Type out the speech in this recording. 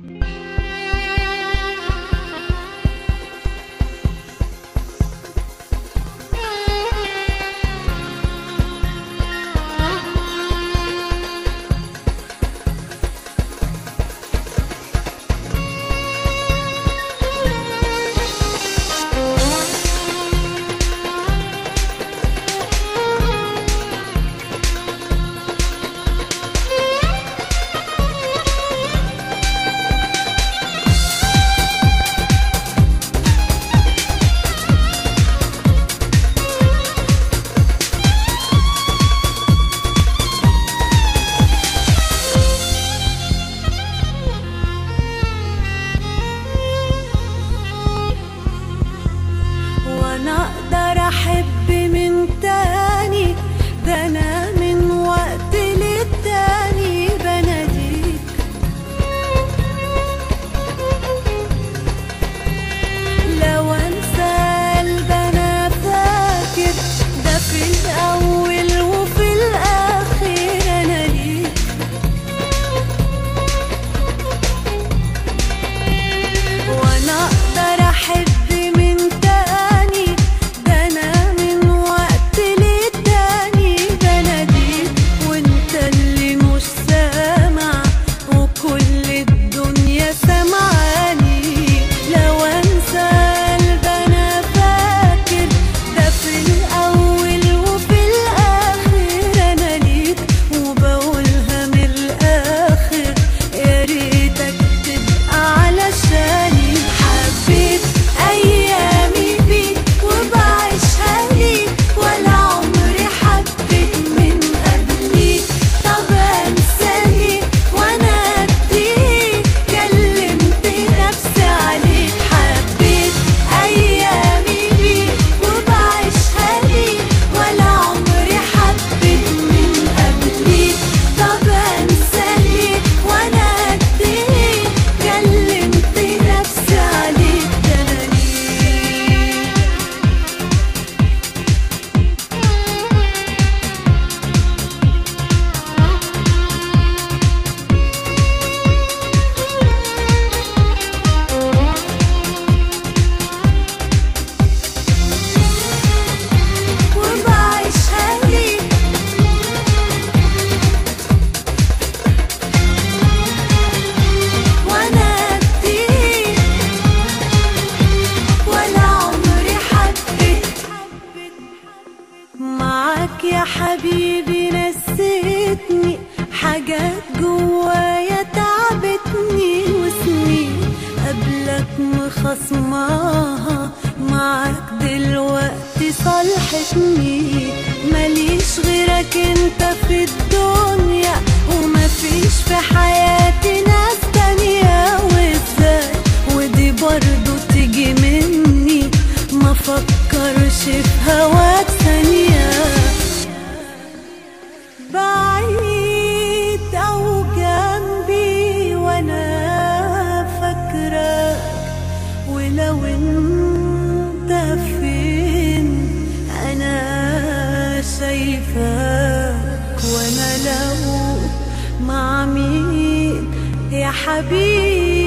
يا حبيبي نسيتني حاجات جوايا تعبتني، وسنين قبلك مخصماها معاك دلوقتي صالحتني. ماليش غيرك انت في الدنيا، ومفيش في حياتي ناس تانية. وازاي ودي برضو تيجي مني، ما فكرش في هواك ثانية. بعيد أو جنبي وأنا فاكرك، ولو انت فين أنا شايفاك. وأنا لو مع مين يا حبيبي